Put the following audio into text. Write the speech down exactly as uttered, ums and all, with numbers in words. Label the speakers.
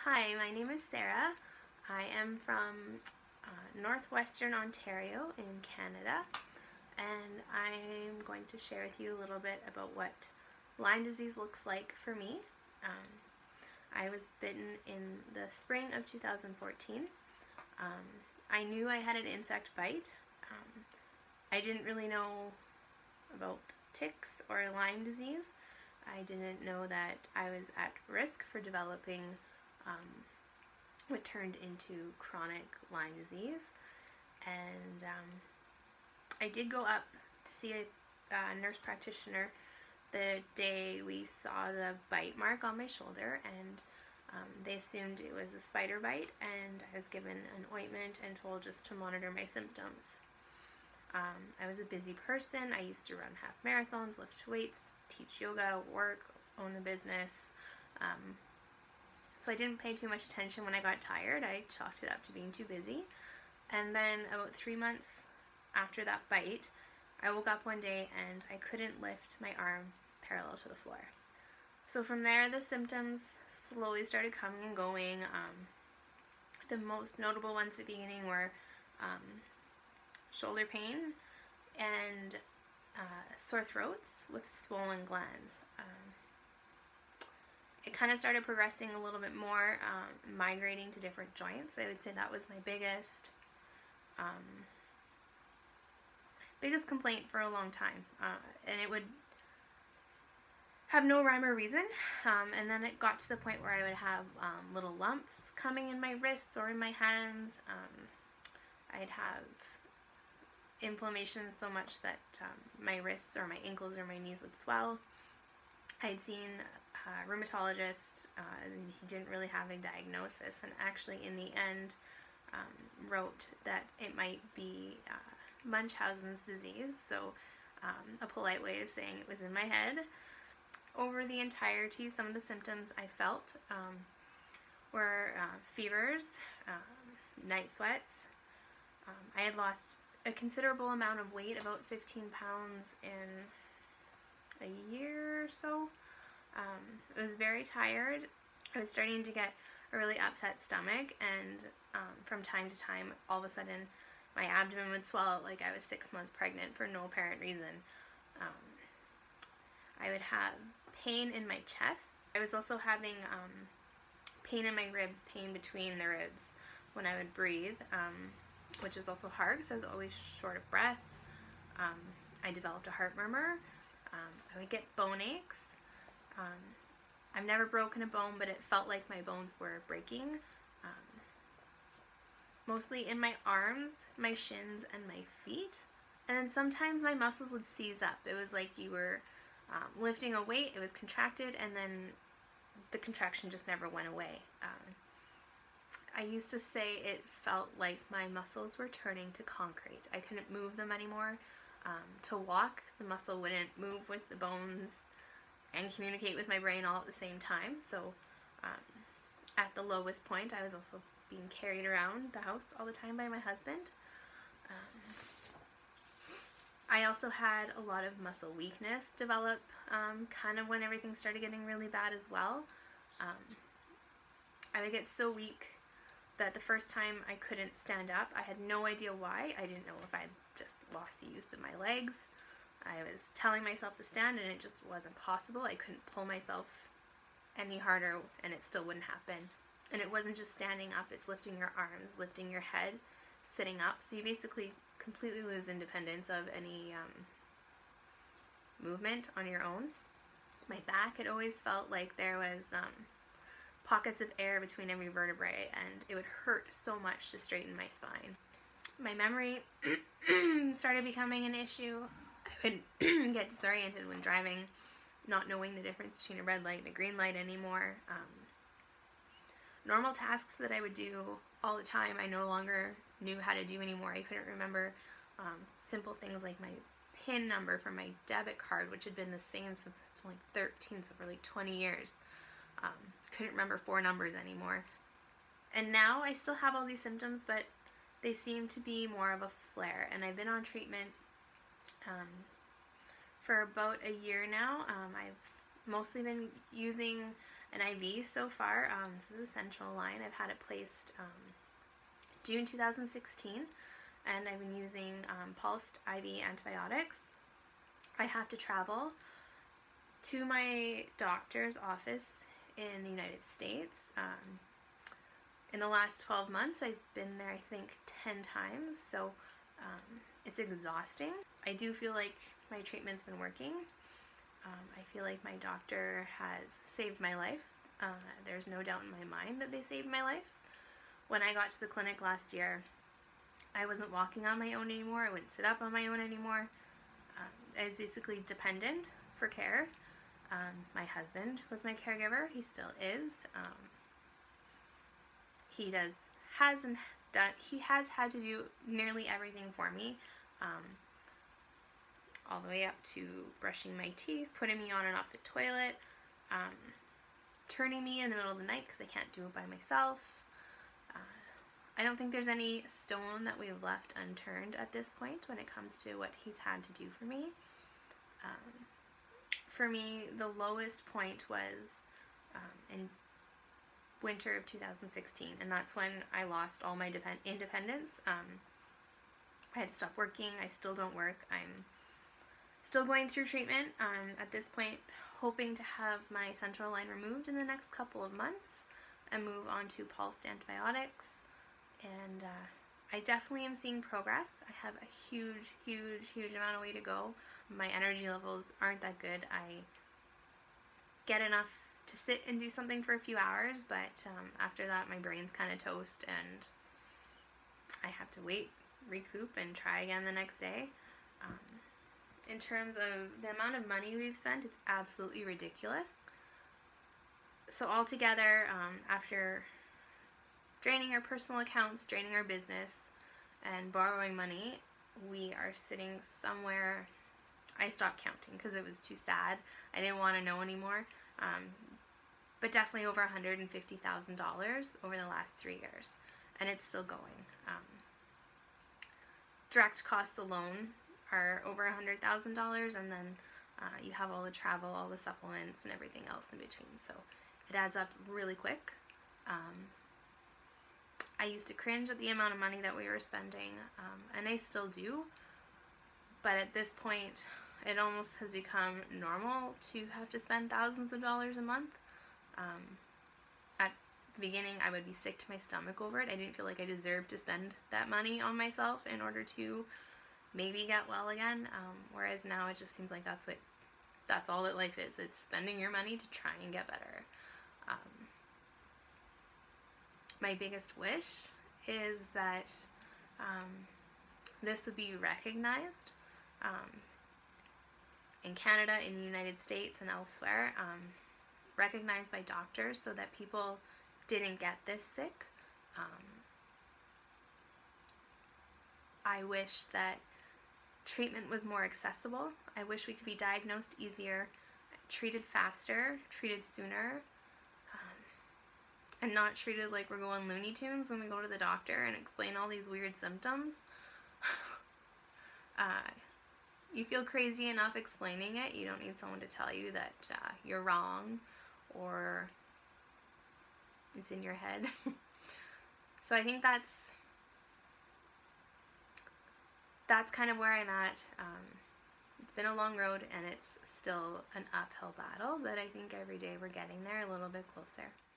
Speaker 1: Hi, my name is Sarah. I am from uh, northwestern Ontario in Canada, and I'm going to share with you a little bit about what Lyme disease looks like for me. Um, I was bitten in the spring of two thousand fourteen. Um, I knew I had an insect bite. Um, I didn't really know about ticks or Lyme disease. I didn't know that I was at risk for developing um, what turned into chronic Lyme disease. And um, I did go up to see a uh, nurse practitioner the day we saw the bite mark on my shoulder, and um, they assumed it was a spider bite, and I was given an ointment and told just to monitor my symptoms. Um, I was a busy person. I used to run half marathons, lift weights, teach yoga, work, own a business. Um, so I didn't pay too much attention when I got tired. I chalked it up to being too busy. And then about three months after that bite, I woke up one day and I couldn't lift my arm parallel to the floor. So from there, the symptoms slowly started coming and going. Um, the most notable ones at the beginning were um, shoulder pain and uh, sore throats with swollen glands. Um, it kind of started progressing a little bit more, um, migrating to different joints. I would say that was my biggest um, biggest complaint for a long time, uh, and it would have no rhyme or reason, um, and then it got to the point where I would have um, little lumps coming in my wrists or in my hands. Um, I'd have inflammation so much that um, my wrists or my ankles or my knees would swell. I'd seen a rheumatologist, uh, and he didn't really have a diagnosis, and actually in the end um, wrote that it might be uh, Munchausen's disease, so um, a polite way of saying it was in my head. Over the entirety, some of the symptoms I felt um, were uh, fevers, um, night sweats. Um, I had lost a considerable amount of weight, about fifteen pounds in a year or so. Um, I was very tired. I was starting to get a really upset stomach, and um, from time to time, all of a sudden, my abdomen would swell out like I was six months pregnant for no apparent reason. Um, I would have pain in my chest. I was also having um, pain in my ribs, pain between the ribs when I would breathe, um, which is also hard because I was always short of breath. Um, I developed a heart murmur. Um, I would get bone aches. Um, I've never broken a bone, but it felt like my bones were breaking. Um, mostly in my arms, my shins, and my feet. And then sometimes my muscles would seize up. It was like you were um, lifting a weight, it was contracted, and then the contraction just never went away. Um, I used to say it felt like my muscles were turning to concrete. I couldn't move them anymore. Um, to walk, the muscle wouldn't move with the bones and communicate with my brain all at the same time. So um, at the lowest point, I was also being carried around the house all the time by my husband. Um, I also had a lot of muscle weakness develop um, kind of when everything started getting really bad as well. Um, I would get so weak that the first time I couldn't stand up, I had no idea why. I didn't know if I'd just lost the use of my legs. I was telling myself to stand and it just wasn't possible. I couldn't pull myself any harder and it still wouldn't happen. And it wasn't just standing up, it's lifting your arms, lifting your head, sitting up. So you basically completely lose independence of any um, movement on your own. My back, it always felt like there was um, pockets of air between every vertebrae, and it would hurt so much to straighten my spine. My memory started becoming an issue. I would get disoriented when driving, not knowing the difference between a red light and a green light anymore. Um, normal tasks that I would do all the time, I no longer knew how to do anymore. I couldn't remember um, simple things like my PIN number for my debit card, which had been the same since I was like thirteen, so for like twenty years. Um, couldn't remember four numbers anymore. And now I still have all these symptoms, but they seem to be more of a flare, and I've been on treatment um, for about a year now. Um, I've mostly been using an I V so far. Um, this is a central line. I've had it placed um, June two thousand sixteen, and I've been using um, pulsed I V antibiotics. I have to travel to my doctor's office in the United States. Um, in the last twelve months, I've been there, I think, ten times, so um, it's exhausting. I do feel like my treatment's been working. Um, I feel like my doctor has saved my life. Uh, there's no doubt in my mind that they saved my life. When I got to the clinic last year, I wasn't walking on my own anymore. I wouldn't sit up on my own anymore. Um, I was basically dependent for care. Um, my husband was my caregiver. He still is. Um, he does hasn't done. He has had to do nearly everything for me, um, all the way up to brushing my teeth, putting me on and off the toilet, um, turning me in the middle of the night because I can't do it by myself. Uh, I don't think there's any stone that we've left unturned at this point when it comes to what he's had to do for me. Um, for me, the lowest point was um, in winter of two thousand sixteen, and that's when I lost all my depend independence. Um, I had to stop working. I still don't work. I'm still going through treatment. Um, at this point, hoping to have my central line removed in the next couple of months and move on to pulsed antibiotics. And uh, I definitely am seeing progress. I have a huge, huge, huge amount of way to go. My energy levels aren't that good. I get enough to sit and do something for a few hours, but um, after that my brain's kind of toast and I have to wait, recoup, and try again the next day. Um, in terms of the amount of money we've spent, it's absolutely ridiculous. So altogether, um, after draining our personal accounts, draining our business, and borrowing money, we are sitting somewhere. I stopped counting because it was too sad. I didn't want to know anymore. Um, but definitely over one hundred fifty thousand dollars over the last three years. And it's still going. Um, direct costs alone are over one hundred thousand dollars, and then uh, you have all the travel, all the supplements, and everything else in between. So it adds up really quick. Um, I used to cringe at the amount of money that we were spending, um, and I still do. But at this point, it almost has become normal to have to spend thousands of dollars a month. Um, at the beginning, I would be sick to my stomach over it. I didn't feel like I deserved to spend that money on myself in order to maybe get well again. Um, whereas now it just seems like that's what, that's all that life is. It's spending your money to try and get better. Um, my biggest wish is that um, this would be recognized um, in Canada, in the United States, and elsewhere, um, recognized by doctors so that people didn't get this sick. Um, I wish that treatment was more accessible. I wish we could be diagnosed easier, treated faster, treated sooner, um, and not treated like we're going Looney Tunes when we go to the doctor and explain all these weird symptoms. uh, you feel crazy enough explaining it. You don't need someone to tell you that uh, you're wrong or it's in your head. So I think that's that's kind of where I'm at. Um, it's been a long road and it's still an uphill battle, but I think every day we're getting there a little bit closer.